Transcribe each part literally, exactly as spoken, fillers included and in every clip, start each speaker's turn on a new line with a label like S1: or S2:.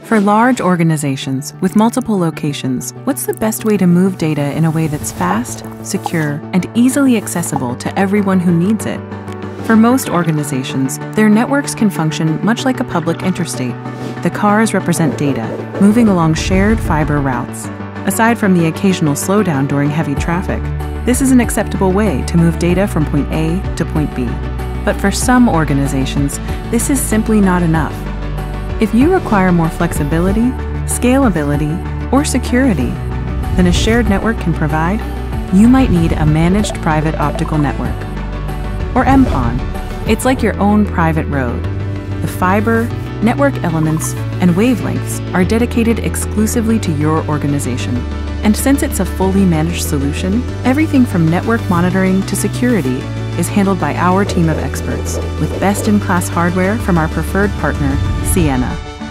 S1: For large organizations with multiple locations, what's the best way to move data in a way that's fast, secure, and easily accessible to everyone who needs it? For most organizations, their networks can function much like a public interstate. The cars represent data, moving along shared fiber routes. Aside from the occasional slowdown during heavy traffic, this is an acceptable way to move data from point A to point B. But for some organizations, this is simply not enough. If you require more flexibility, scalability, or security than a shared network can provide, you might need a Managed Private Optical Network, or M P O N. It's like your own private road. The fiber, network elements, and wavelengths are dedicated exclusively to your organization. And since it's a fully managed solution, everything from network monitoring to security is handled by our team of experts, with best-in-class hardware from our preferred partner, Ciena.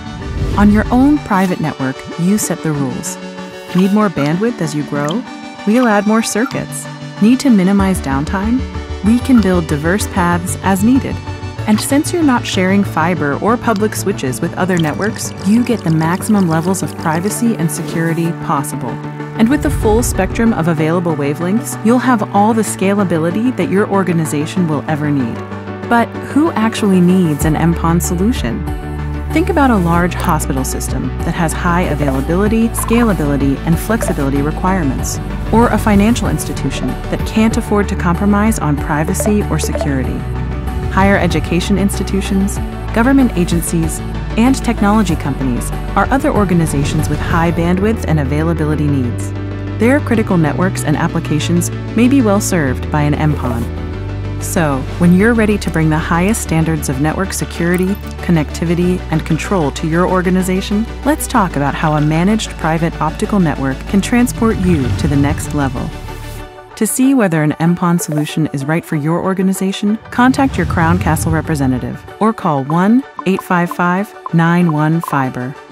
S1: On your own private network, you set the rules. Need more bandwidth as you grow? We'll add more circuits. Need to minimize downtime? We can build diverse paths as needed. And since you're not sharing fiber or public switches with other networks, you get the maximum levels of privacy and security possible. And with the full spectrum of available wavelengths, you'll have all the scalability that your organization will ever need. But who actually needs an M P O N solution? Think about a large hospital system that has high availability, scalability, and flexibility requirements, or a financial institution that can't afford to compromise on privacy or security. Higher education institutions, government agencies, and technology companies are other organizations with high bandwidth and availability needs. Their critical networks and applications may be well served by an M P O N. So, when you're ready to bring the highest standards of network security, connectivity, and control to your organization, let's talk about how a managed private optical network can transport you to the next level. To see whether an M P O N solution is right for your organization, contact your Crown Castle representative or call one eight five five nine one fiber.